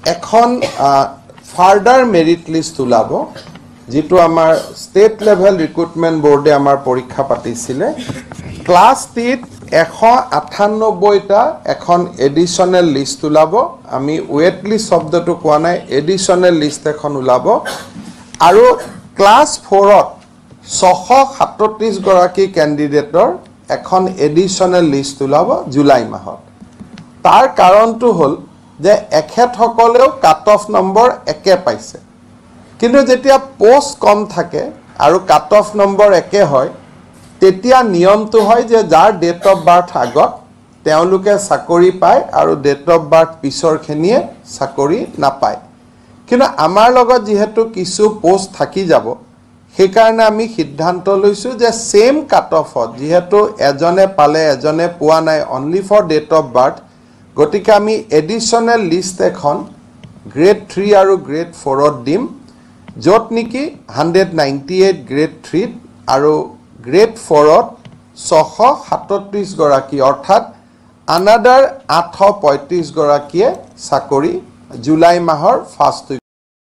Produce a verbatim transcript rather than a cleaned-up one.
এখন further merit list ওলাব যেটো আমাৰ ষ্টেট লেভেল ৰিক্ৰুটমেন্ট বোৰ্ডে আমাৰ পৰীক্ষা পাতিছিলে ক্লাছ টিত এশ আঠানব্বৈ টা এখন এডিশনাল লিষ্ট ওলাব আমি ওয়েট লিষ্ট শব্দটো কোৱা নাই এডিশনাল লিষ্ট এখন ওলাব আৰু ক্লাছ ফ'ৰ ত ছশ সাতত্ৰিশ গৰাকী ক্যান্ডিডেটৰ এখন এডিশনাল লিষ্ট ওলাব জুলাই মাহত তাৰ কাৰণটো হল যে এখেতসকলেও কাট অফ নম্বৰ একে পাইছে কিন্তু যেতিয়া পোষ্ট কম থাকে আৰু কাট অফ নম্বৰ একে হয় তেতিয়া নিয়মটো হয় যে যাৰ ডেট অফ বাৰ্থ আগত তেওঁলোকে চাকৰি পায় আৰু ডেট অফ বাৰ্থ পিছৰখিনিয়ে চাকৰি নাপায় কিন্তু আমাৰ লগত যেহেতু কিছু পোষ্ট থাকি যাব সেই কাৰণে আমি সিদ্ধান্ত লৈছো যে সেম কাট অফত যেহেতু এজনে পালে এজনে পোৱা নাই only for date of birth গতিকে আমি এডিশনাল লিষ্ট এখন গ্ৰেড থ্ৰী আৰু গ্ৰেড ফ'ৰ ত দিম যত নেকি one ninety-eight গ্ৰেড থ্ৰী আৰু গ্ৰেড ফ'ৰ ত ছশ সাতত্ৰিশ গৰাকী অৰ্থাৎ আনাদাৰ আঠশ পঁয়ত্ৰিশ গৰাকীয়ে চাকৰি জুলাই মাহৰ ফাৰ্ষ্ট